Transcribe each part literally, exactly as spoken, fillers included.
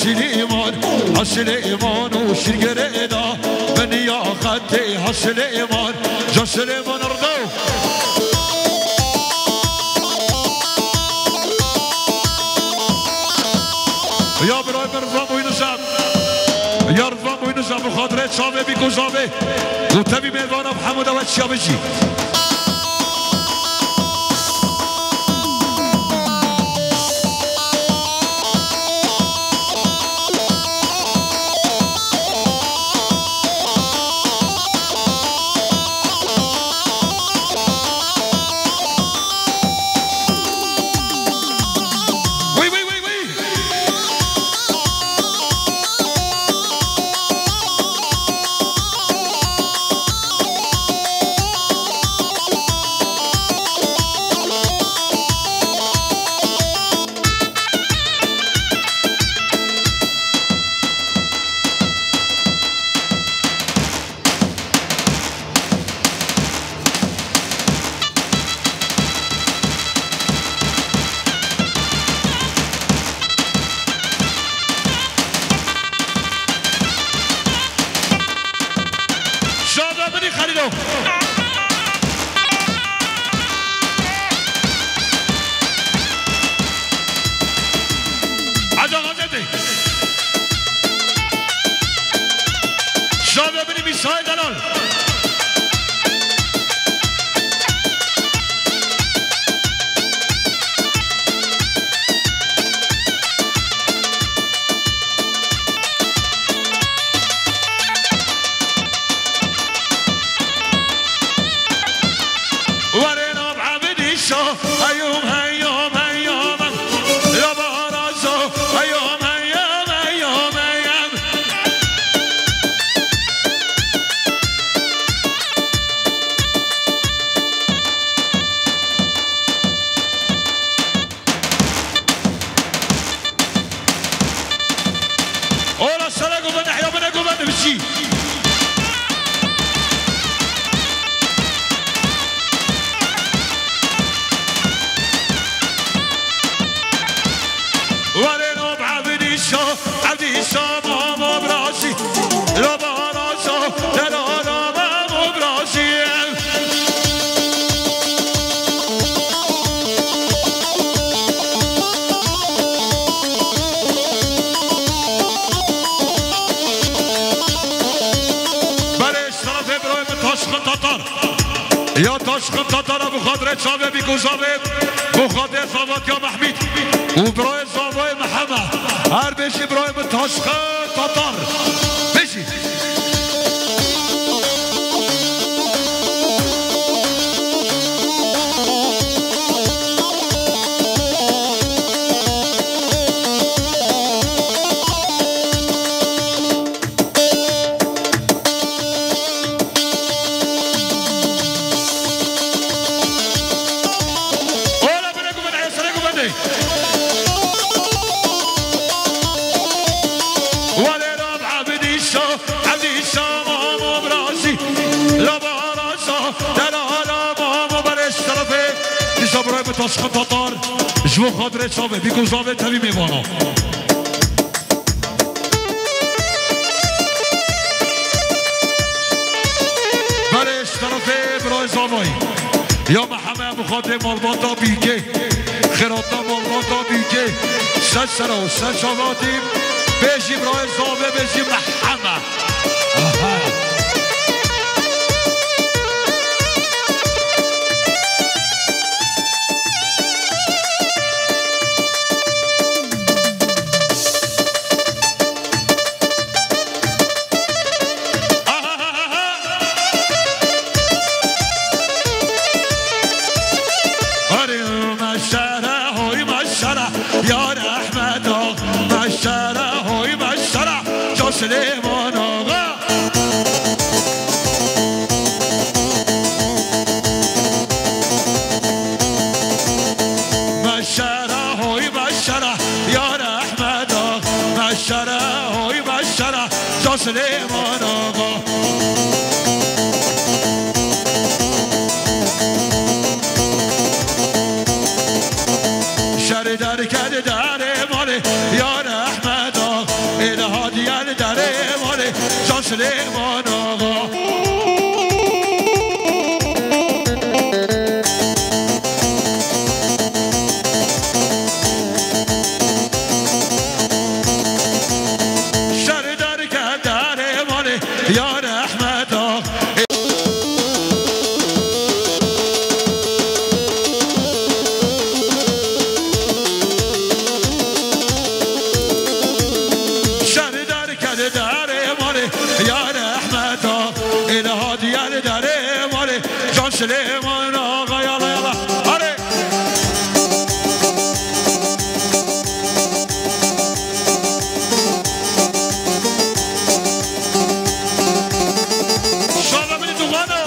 هسليمان هسليمان وشرقريدا من يا خدي هسليمان جا سليمان رضو يا براي مرضام وينسام يا رضام وينسام بخاطرات صابي بيكو صابي وتبي ميدانا بحمد واتشابجي يا تشخط تطر ابو خضر صابي بيكو صابي ابو خضر صابت يا محمد وبراي صابي محمد هر بيشي براي بتشخط تطر بيشي تشخط تطار جبو خاطر صابه بيكو صابه تبي ميوانا برش طرفه برای صابه یا محمد بخاطر مالباتا بیگه خیراتا مالباتا بیگه سد سرا و سد شاباتیم بیشی برای صابه بیشی محمد سليمان آقا سليمان آقا يلا يلا آره شالا منی دوغانو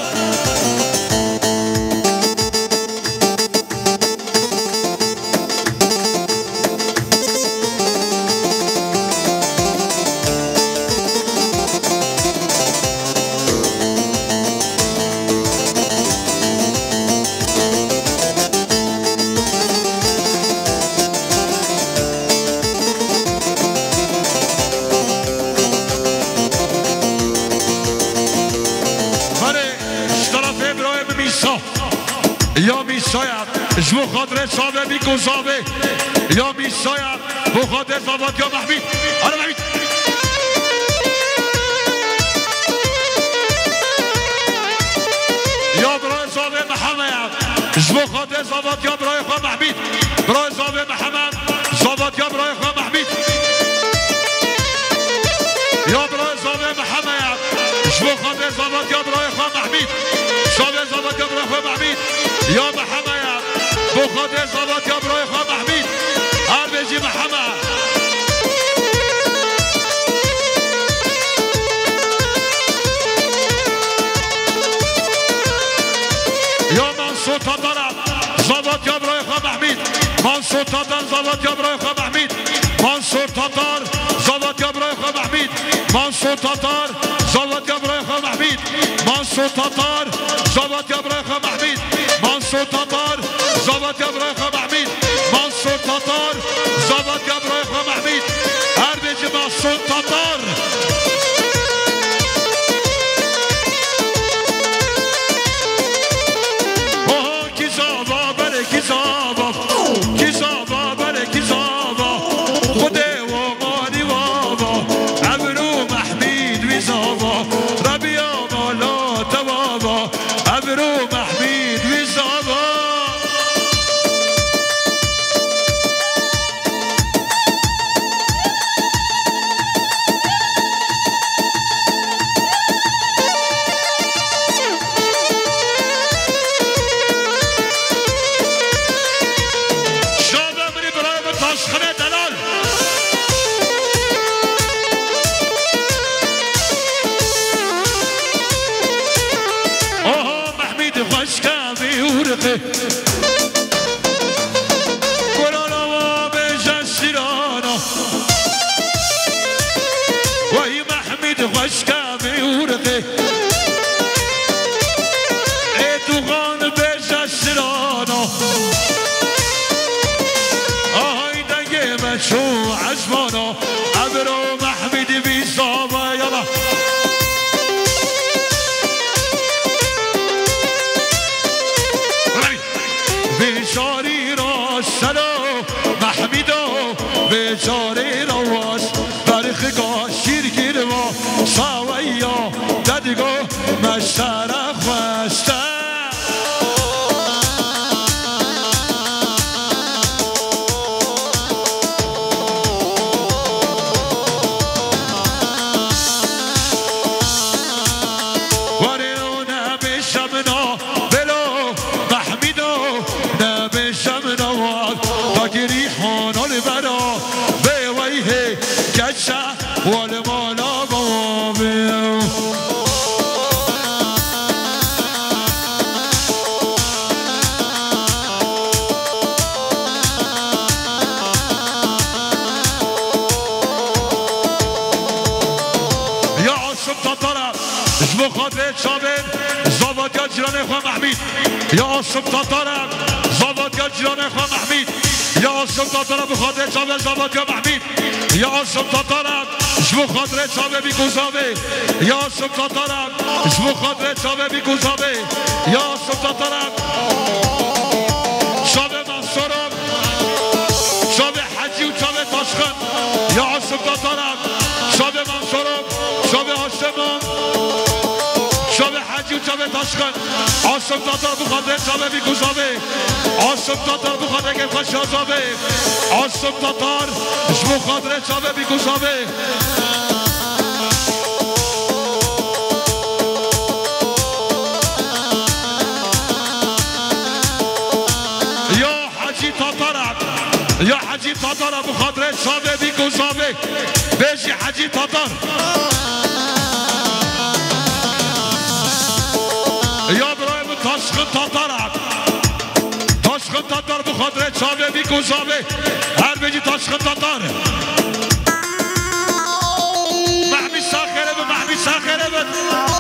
یا میساید جمو خاطر صابه میگذابه یا میساید بو خاطر زاباد یا محمید آره محمید یا برای زابه محمد جمو خاطر زاباد یا برای خواه محمید برای زابه محمد زاباد یا برای خواه محمید یا برای زابه محمد جمو خاطر زاباد یا برای خواه محمید زابه زاباد یا برای خواه محمید یا محمد بخاطر زابط یا برای خواه محمید هر بجی محمد یا منصور تاتارم زابط یا برای خواه محمید منصور تاتار زابط یا برای خواه محمید منصور تاتار زابط یا برای خواه محمید منصور تاتار زابط یا برای خواه محمید منصور تاتار زابط یا برای خواه محمید منصور تاتار زابط یا برای خواه محمید منصور تاتار زابط یا برای خواه محمید هر بیجی منصور تاتار اوه کی زابا بله کی زابا کی زابا بله کی زابا خوده و مالی بابا ابرو محمید وی زابا ربیا مالا توابا ابرو محمید وی زابا قرانا بجسرانا وهي محمد خشكا بورقه ادوغان بجسرانا آهاي دنگه مشو عزمانا عبرو محمد بيصابا يلا بیچاری را سلام محمیدو بیچاری را واس برخگاه شیرگیر و ساویا دادگو مشترک خواسته والمالا بابي يا عاصم تطرة اسمه خاطر شابر زابط يا جيران اخوان محميد يا عاصم تطرة زابط يا جيران اخوان محميد يا عاصم تطرة بخاطر شابر زابط يا محميد يا عاصم تطرة اسمه خاطر شابر بيكوزابي يا عاصم تطرة اسمه خاطر شابر بيكوزابي يا عاصم تطرة شابر منصورم شابر حجي وشابر تاشخن يا عاصم تطرة شابر منصورم شابر هاشمان شابر حجي وشابر تاشخن عاصم تطرة بخاطر شابر بيكوزابي عاصم تطرة بخاطر كيف خشازابي عاصم تطرة اسمه خاطر شابر بيكوزابي يا حجي تطر ابو خاطر صابه بيكو صابه بيجي حجي تطر يا ابراهيم تشخط تطر تشخط تطر ابو خاطر صابه بيكو صابه هر بيجي تشخط تطر محمي ساخره به محمي ساخره به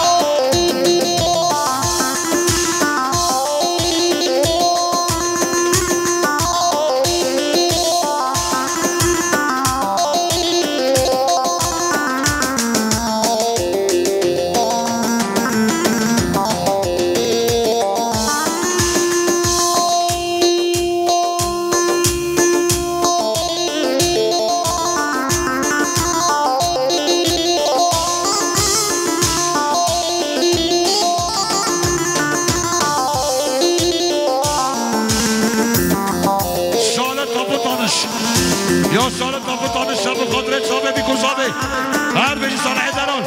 یا سال تافتان شب خاطر صابه بی کسابه هر بجی صالح دران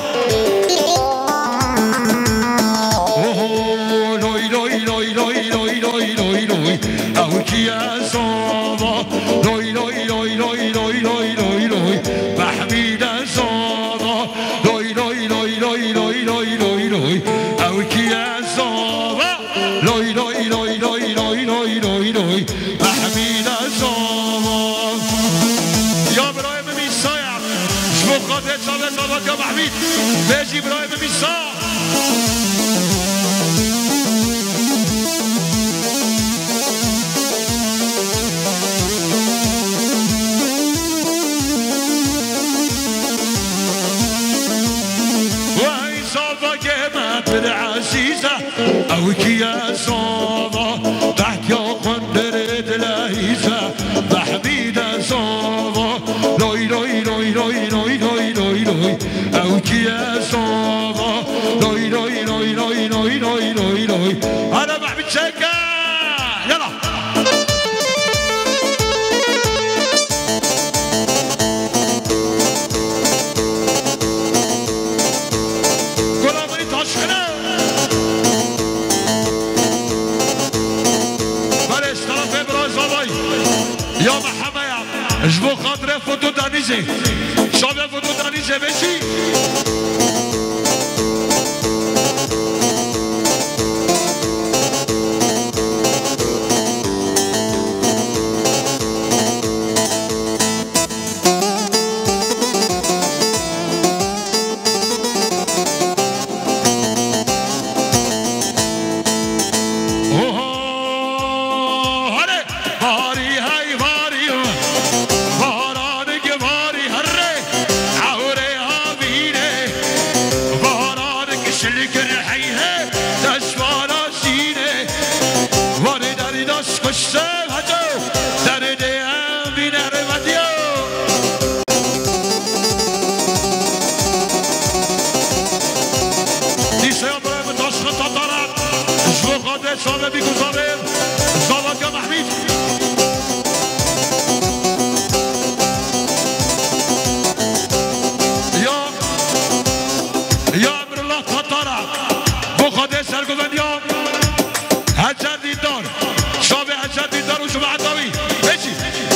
اوه لوی لوی لوی لوی لوی لوی لوی لوی او کی صابه لوی لوی لوی لوی لوی لوی لوی لوی محمید صابه لوی لوی لوی لوی لوی لوی لوی لوی او کی صابه لوی لوی لوی لوی لوی لوی لوی لوی محمید صابه يا ابراهيم ميسايا شوف خاطر صابت صابت يا محميد بيجي ابراهيم ميسا وهي صابة جمعت بالعزيزة او كي يا صابة تحت يا قندرة الهيزة محميد صابة لوي لوي لوي لوي لوي لوي لوي لوي او كي يا صابة لوي لوي لوي لوي لوي لوي لوي لوي انا محمد شكا يلا غلامي تشخنا برش طرف ابراز باباي يا محمد جبو خاطره فوتو دانیزه شابه فوتو دانیزه بشی صابه بيكو صابه صابه يا محميد يا يا امر الله تطرع بخاطر سرگوبند يا حجر دیدار صابه حجر دیدار و شما عداوی بشی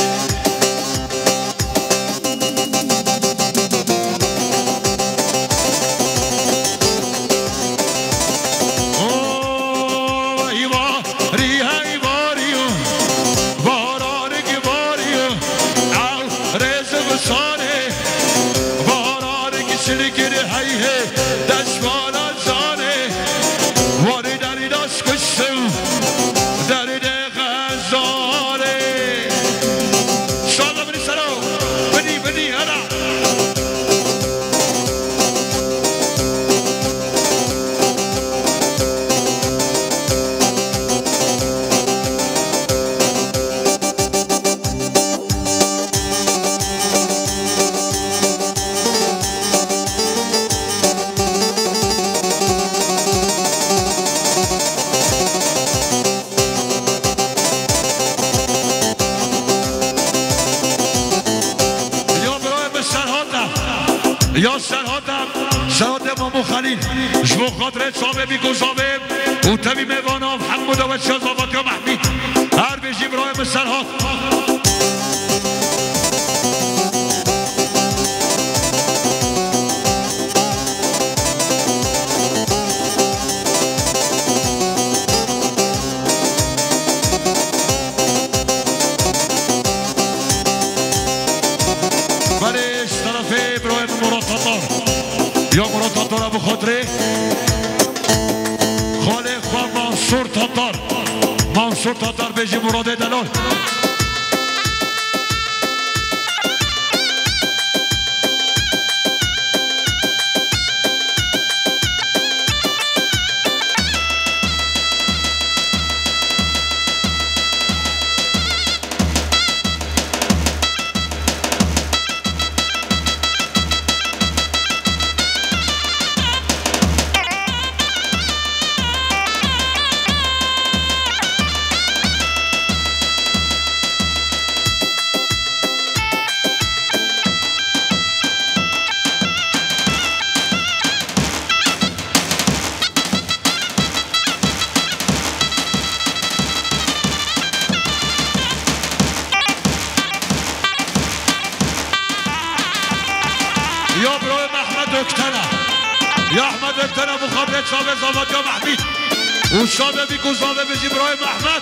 یا سرهاتم سرهات مامو خلیل جبو خاطر صابه بی گذابه و تبی میواناف حمود و شازافات یا محمید هر بیجی برای سرهات ابو خضره خالق و منصور تاتار منصور تاتار بجی مراد دلال یا برای محمد دکتره یا احمد دکتره مخابرت صاحب زاماد یا محمید اون شابه بی گزاوه بجی برای محمد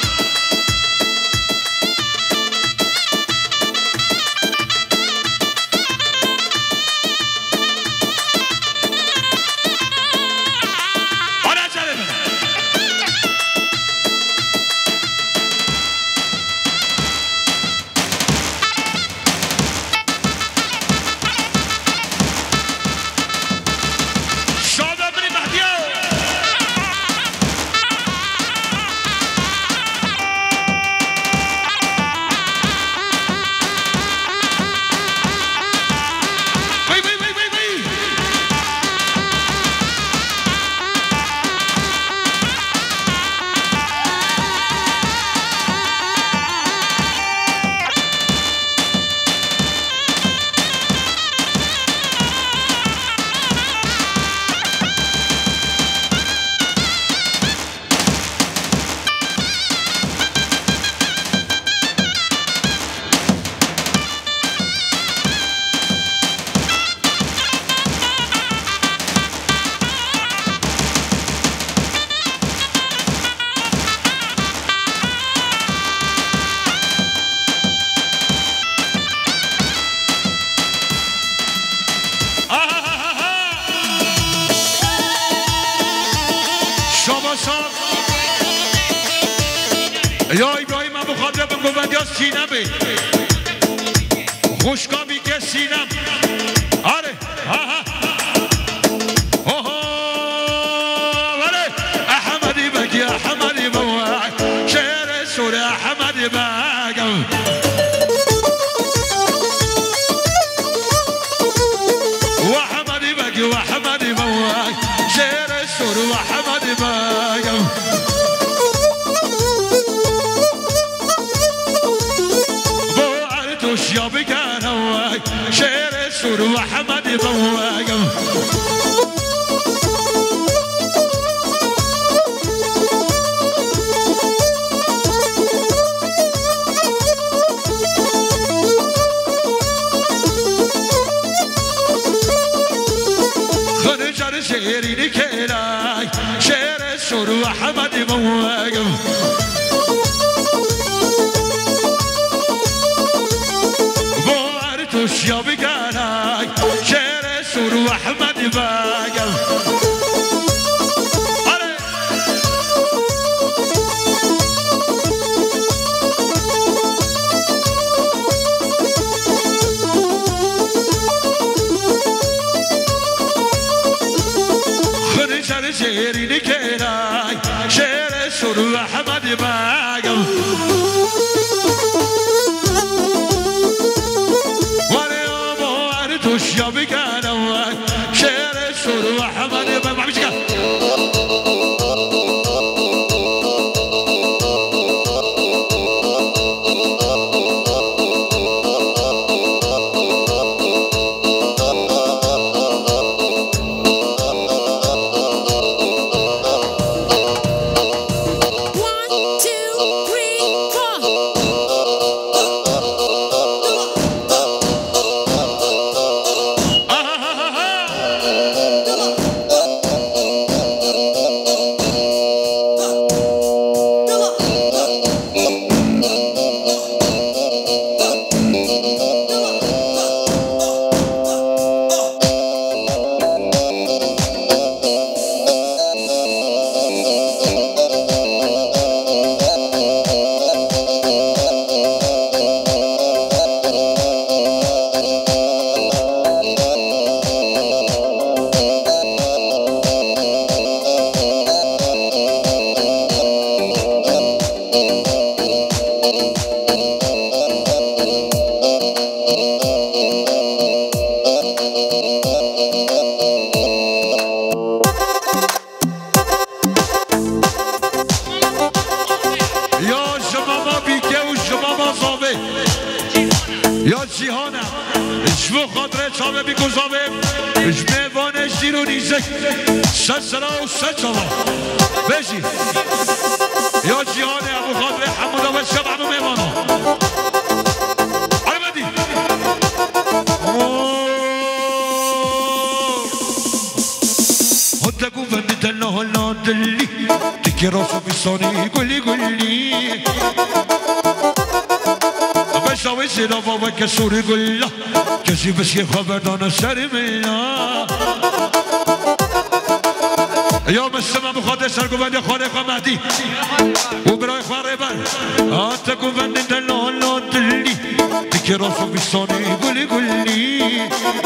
آره جره بده یا ابراهیم ابو خاطر بگو یا سینم بی خوشکامی که سینم آره آره احمدی بگی احمدی بگی شعر سوره احمدی بگم و احمدی بگی و احمدی بگی شعر سوره و احمدی بگم یا بگنم شعر سور و حمد بواگم خنجر شعری نکرای شعر سور و حمد بواگم یا بگنای شعر سور و احمد بگم آره خنجر شعری نکرای شعر سور و احمد بگم یا بگنم شعر سور و احمد بگم One, two, three, four. چاوه بی گذابه جمعوانش دیرو نیزک سه سرا و سه چاوه بشی یا جیان ابو خاطر حمودا و شب همو میمانا آره بدی هدگو وندی دلنا هلا دلی تکی راسو بیسانی گلی گلی بشاوی سیلا و کسوری گلا کسی بسی خبردان سر ملا یا مسلم بخاطر سرگوند خانه خواه مهدی و برای خواه ریبر آتا گوند دلالا دلی دیگه راسو بیستانی گلی گلی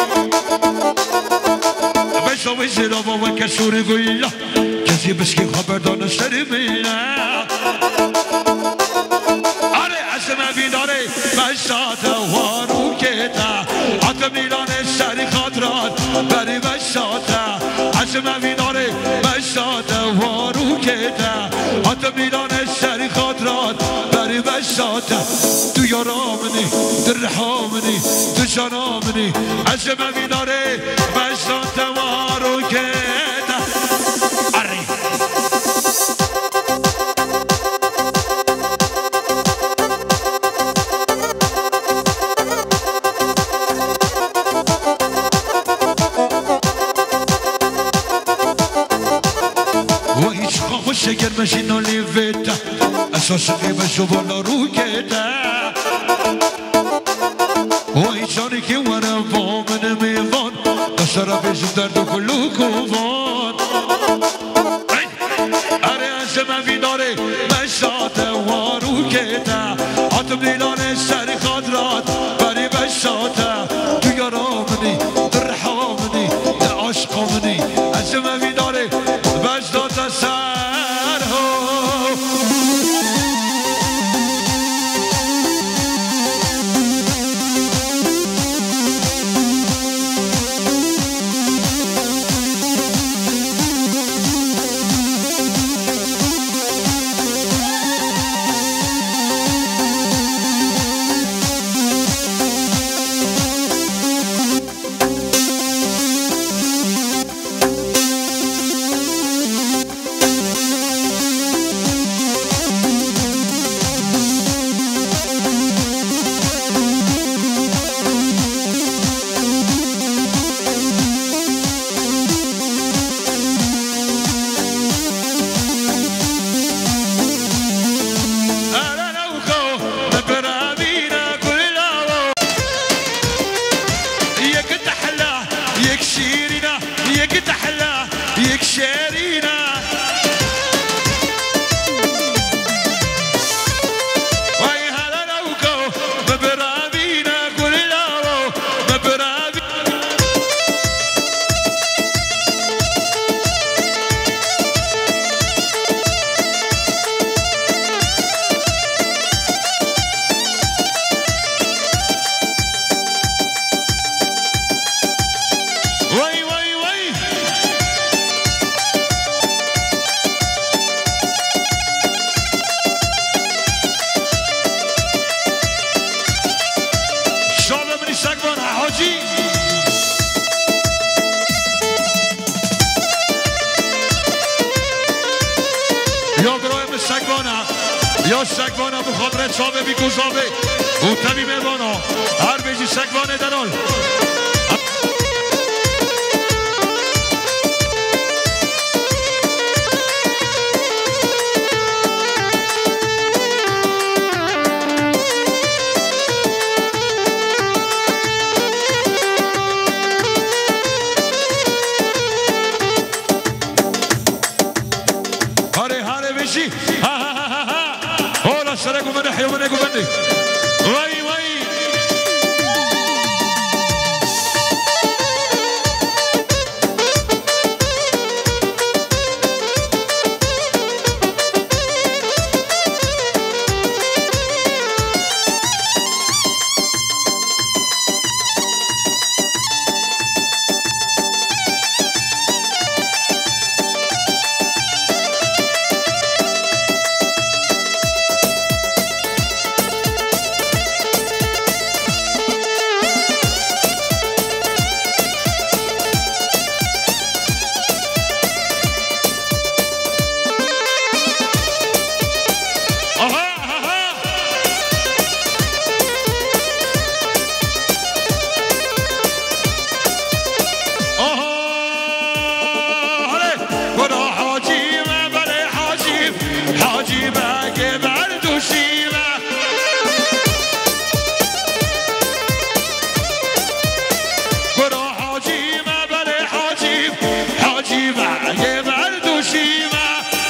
بشاوی زیرا و کسوری گلا کسی بسکی خبردان سر ملا آره اسم بیداره بشات وارو کتا آتا میلان سری خاطرات بری بشات اسم بیداره بشات وارو کتا آتا میلان سری خاطرات بری بشات تو یارامنی تو رحامنی تو جانامنی اسم بیداره بشات وارو کتا آره شکر مشین و لیویتا اساس قیمه شوالا رو کتا و ایچانی که ورم با من میوان دسترا بیشم درد و کلو کوان اره از من بیداره بشات وارو کتا آتم دیلان سری خاطرات بری بشات تو یارامنی در رحامنی در عشقامنی از من بیداره بشات سر یا سگوانا بخاطر چاوه بی گذابه او تبی میوانا هر بیجی سگوانه درال هاره هاره بیشی ها ها ها ها هولا سرقو من حيوانكو بندي وي وي حاجی بگه بردوشیمه برو حاجیمه بره حاجیم حاجی بگه بردوشیمه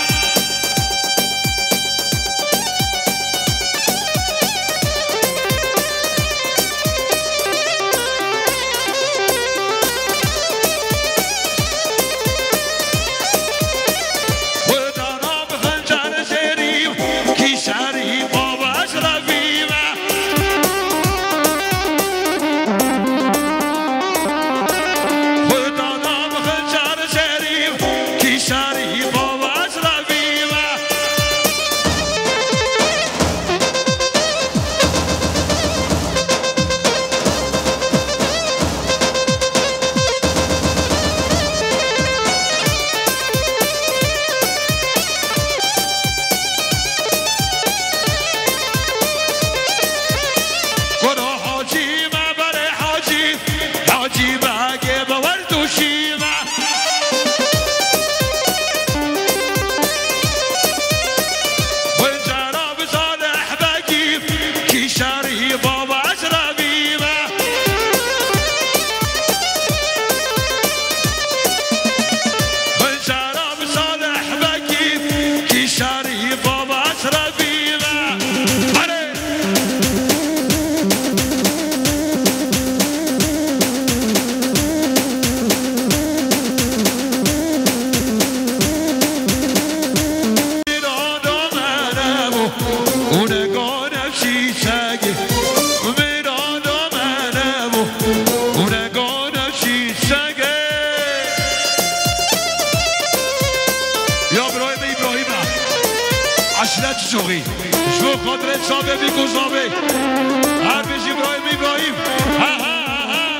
شوقی شو خاطر صابه بیگوزابه هر بیش ابراهیم ابراهیم ها ها ها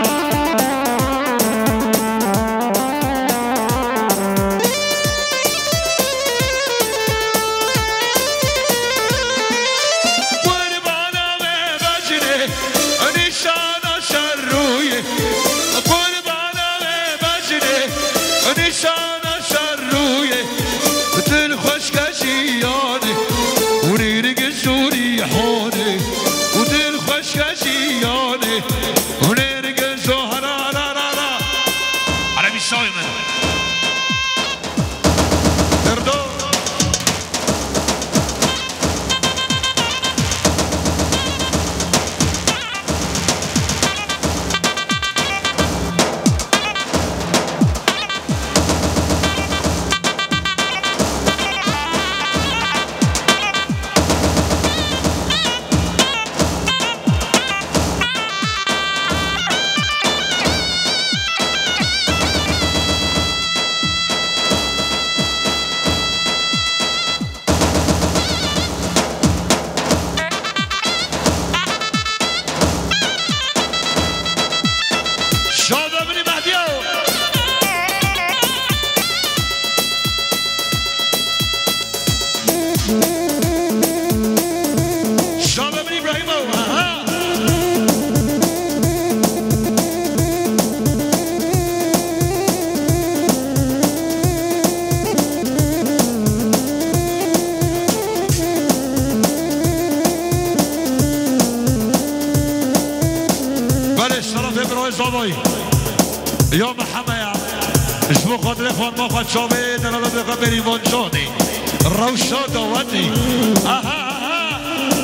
قربانم بجنه نشان سر روی قربانم بجنه نشان سر روی دل خوشکشی ودل خوشکشیانه ونرگه زهرا را را را عربی سای من دردو یا محمد اشبو خاطر خوان ما خواهد شابه دلالا بقا بریوان جانی روشا داوتی آها آها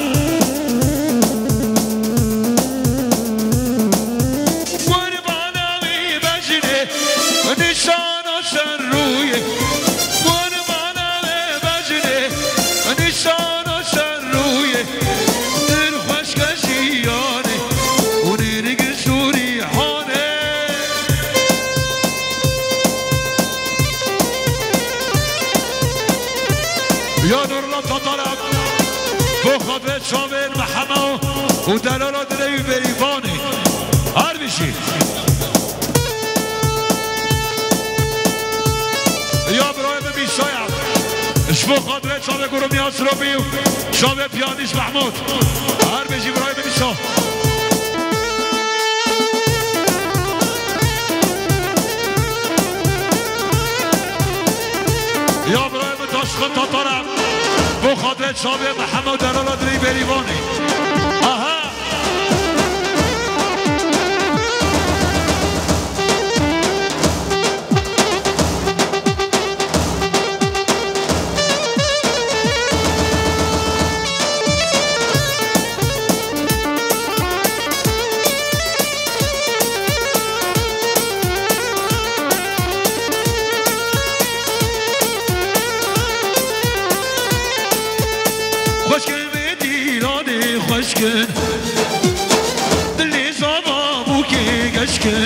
قربانمی بجنه نشانا سر روی قربانمی بجنه نشانا سر روی دل خوشکشیانه اونی رگ سوری یا نور الله تطلب تو خاطر شامل محمد و دلالات روی بریفانه هر بشید یا برای بیشایم اشبو خاطر شامل گروه نیاز رو بیو شامل پیانیش محمود هر بشی برای بیشا یا برای تاشخون تطلب بخاطر صابه محمد دلال دری بریوانی آها خوشکن دلی زاما بوکی گشکن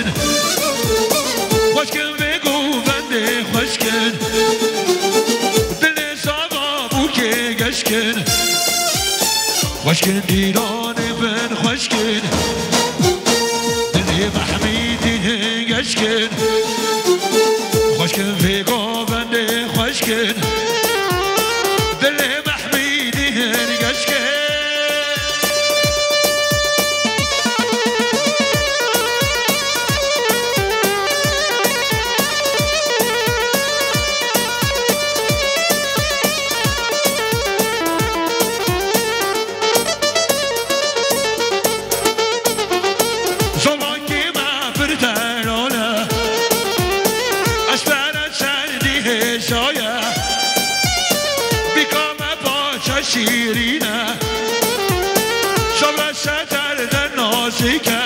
خوشکن بگو بنده خوشکن دلی زاما بوکی گشکن خوشکن دیران بن خوشکن دلی محمیدی گشکن خوشکن بگو بنده خوشکن دلی محمیدی گشکن شیرینه شبر ستر در نازیکه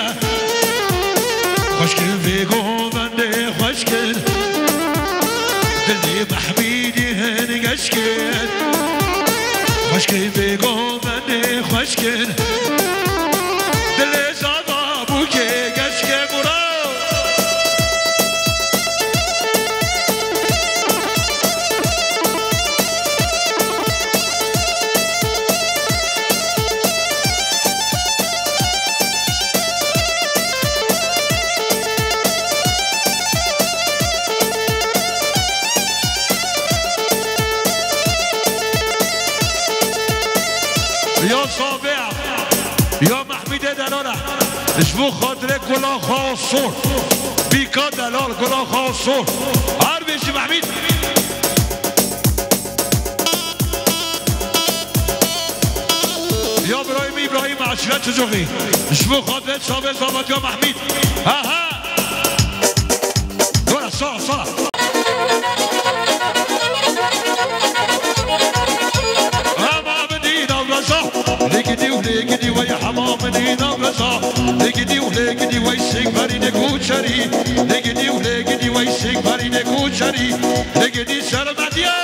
خوشکن بگو بنده خوشکن دلی محمیدی هنگشکن خوشکن بگو بنده خوشکن دلی زادا بوکه گشکن برو یا صابع یا محمید دلاله اشبو خاطر گلا خاصور بیکا دلال گلا خاصور هر بیشی محمید یا ابراهیم ابراهیم عشرت چجوری اشبو خاطر صابع زابط یا محمید ها ها گلا صا صا لقدي ولقدي ويا حمام مدينة بصا لقدي ولقدي ويسك فريد كوشري لقدي ولقدي ويسك فريد كوشري لقدي سلامتيا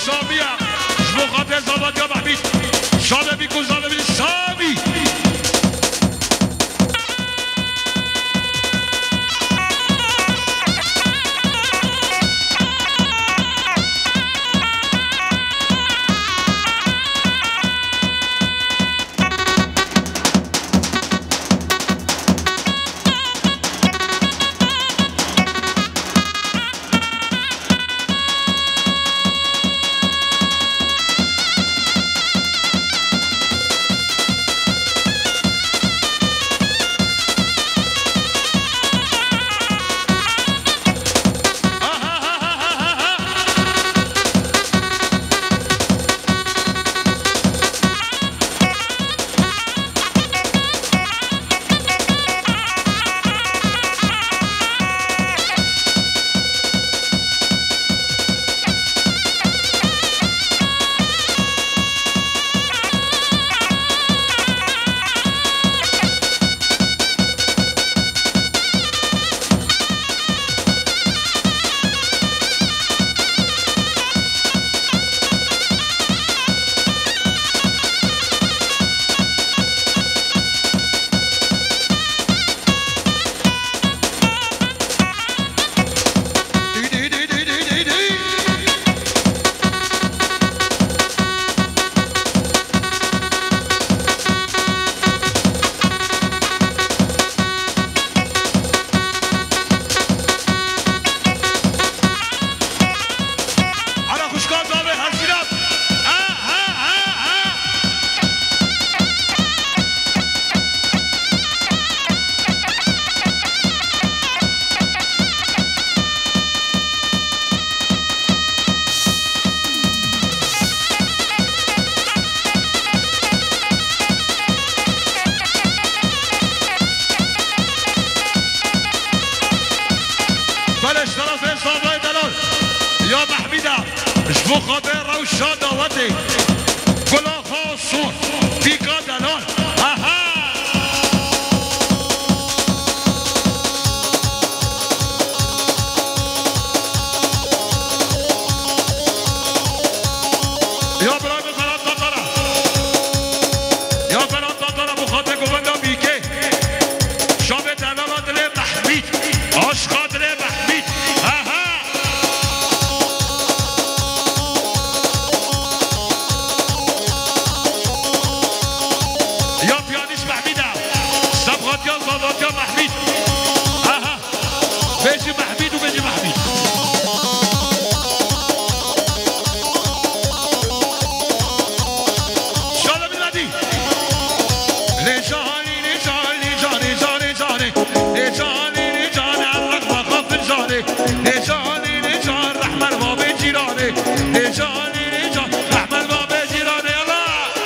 سامی هم جبو خاطر زابط یا محمید شانه بیکن زانه بینی سامی مخاطر روشا دعوتي كلا خاصون فيكا دلال اها يا براد فرات تطرة يا فرات تطرة مخاطر قبندا بيكي شامل دلالات لي محميد عشقات لي محميد اها يا صدات يا محميد اها بيجي محميد وبيجي محميد شالا بلادي لجاني لجاني جاني جاني جاني لجاني لجاني علق بخاف الجاني لجاني لجاني رحمن بابي جيراني لجاني لجاني رحمن بابي جيراني يلا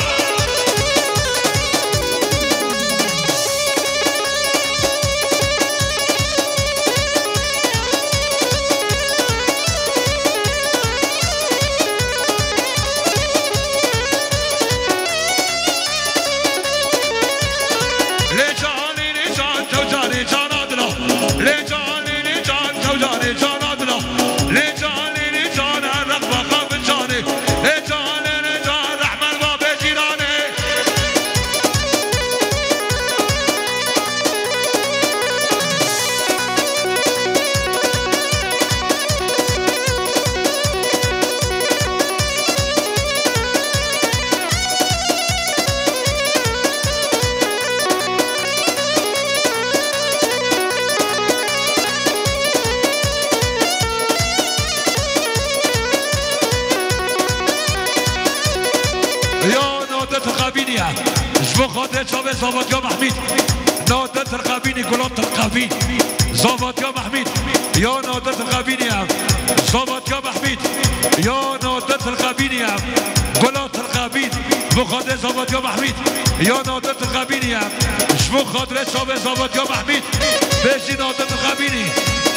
جبو خاطر شابه زاوات يا محميد نادر ترقابيني قلوب ترقابين زاوات يا محميد يا نادر ترقابيني زاوات يا محميد يا نادر ترقابيني قلوب ترقابين جبو خاطر زاوات يا محميد يا نادر ترقابيني جبو خاطر شابه زاوات يا محميد بيجي نادر ترقابيني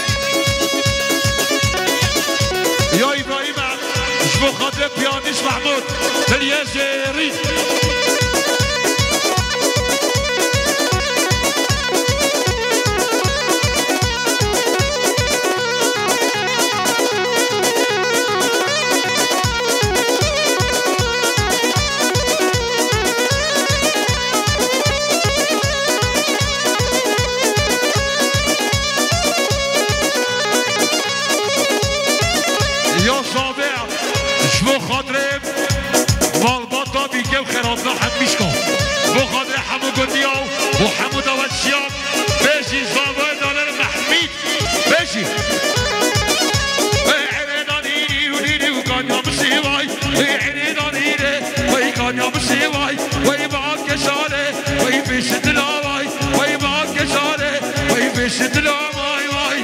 يا ابراهيم جبو خاطر بيانيش محمود اليزيري شبو خاطر مالباتا بیگه و خیراتنا حمیش کن بو خاطر همو گندیا و همو دوستیان بشی زاوه دالر محمید بشی عریدانیری و نیری و کانیا بسیوای عریدانیری وی کانیا بسیوای وی باق کشاره وی بیشت لاوای وی باق کشاره وی بیشت لاوای وی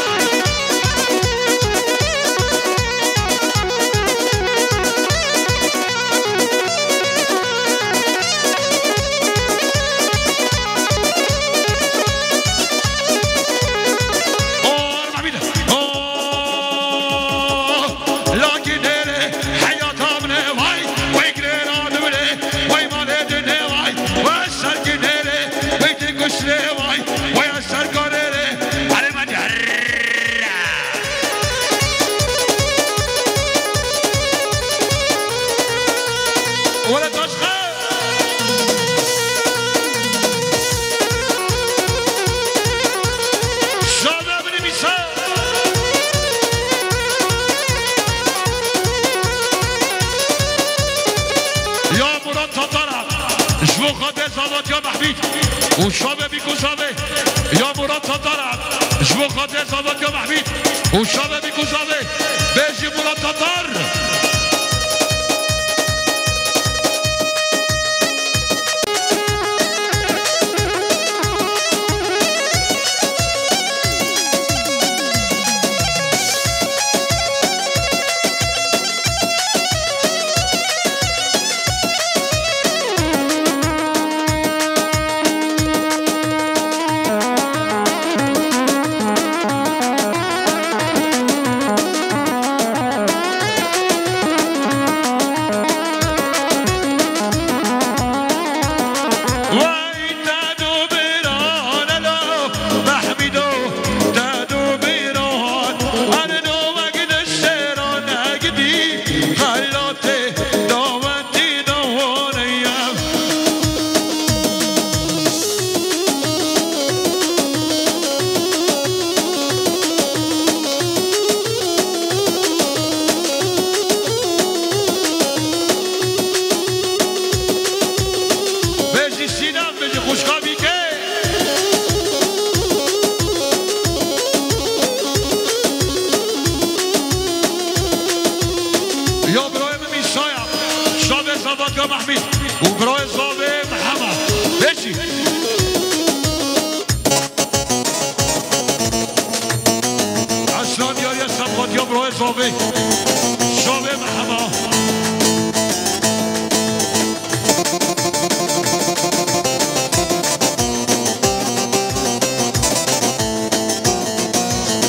وشابه بيكوزابه يا مراد تطار جبو خاطر صابت يا محميد وشابه بيكوزابه بيجي مراد تطار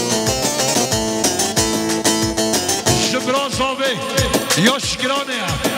یا شکرانه